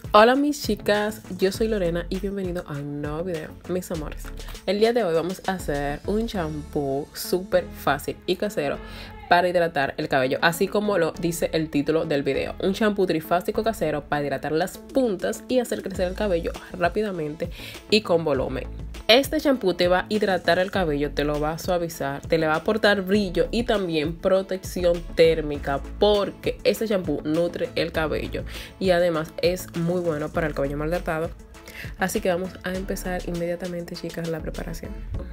Hola mis chicas, yo soy Lorena y bienvenido a un nuevo video, mis amores. El día de hoy vamos a hacer un champú súper fácil y casero para hidratar el cabello, así como lo dice el título del video. Un champú trifásico casero para hidratar las puntas y hacer crecer el cabello rápidamente y con volumen. Este champú te va a hidratar el cabello, te lo va a suavizar, te le va a aportar brillo y también protección térmica, porque este champú nutre el cabello y además es muy bueno para el cabello maltratado. Así que vamos a empezar inmediatamente, chicas, la preparación.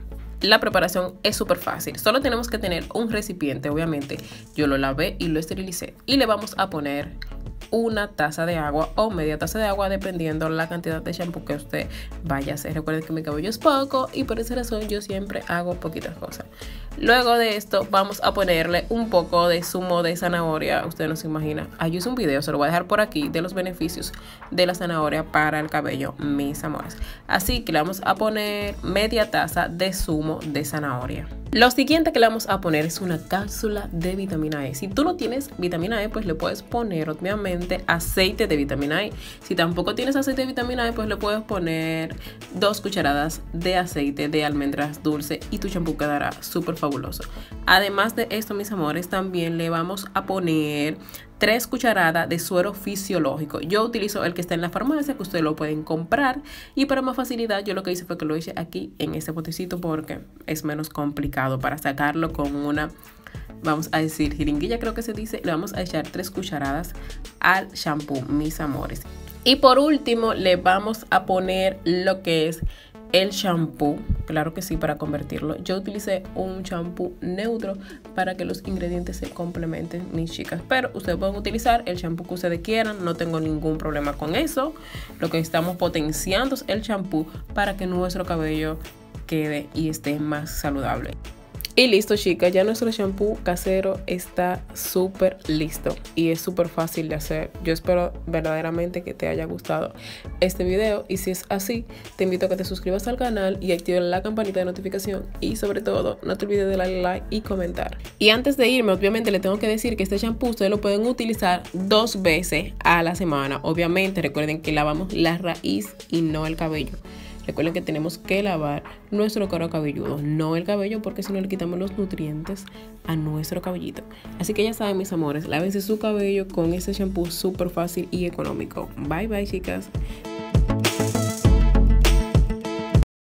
La preparación es súper fácil, solo tenemos que tener un recipiente, obviamente yo lo lavé y lo esterilicé, y le vamos a poner una taza de agua o media taza de agua dependiendo la cantidad de shampoo que usted vaya a hacer. Recuerden que mi cabello es poco y por esa razón yo siempre hago poquitas cosas. Luego de esto vamos a ponerle un poco de zumo de zanahoria. Usted no se imagina, yo hice un video, se lo voy a dejar por aquí, de los beneficios de la zanahoria para el cabello, mis amores. Así que le vamos a poner media taza de zumo de zanahoria. Lo siguiente que le vamos a poner es una cápsula de vitamina E. Si tú no tienes vitamina E, pues le puedes poner obviamente aceite de vitamina E. Si tampoco tienes aceite de vitamina E, pues le puedes poner 2 cucharadas de aceite de almendras dulce y tu champú quedará súper fabuloso. Además de esto, mis amores, también le vamos a poner 3 cucharadas de suero fisiológico. Yo utilizo el que está en la farmacia, que ustedes lo pueden comprar, y para más facilidad yo lo que hice fue que lo hice aquí en este botecito porque es menos complicado para sacarlo con una, vamos a decir, jeringuilla, creo que se dice. Le vamos a echar 3 cucharadas al shampoo, mis amores. Y por último le vamos a poner lo que es el shampoo, claro que sí, para convertirlo. Yo utilicé un shampoo neutro para que los ingredientes se complementen, mis chicas, pero ustedes pueden utilizar el shampoo que ustedes quieran, no tengo ningún problema con eso. Lo que estamos potenciando es el shampoo para que nuestro cabello quede y esté más saludable. Y listo, chicas, ya nuestro shampoo casero está súper listo y es súper fácil de hacer. Yo espero verdaderamente que te haya gustado este video, y si es así, te invito a que te suscribas al canal y actives la campanita de notificación, y sobre todo no te olvides de darle like y comentar. Y antes de irme, obviamente le tengo que decir que este shampoo ustedes lo pueden utilizar 2 veces a la semana. Obviamente recuerden que lavamos la raíz y no el cabello. Recuerden que tenemos que lavar nuestro cuero cabelludo, no el cabello, porque si no le quitamos los nutrientes a nuestro cabellito. Así que ya saben, mis amores, lávense su cabello con este shampoo súper fácil y económico. Bye bye, chicas.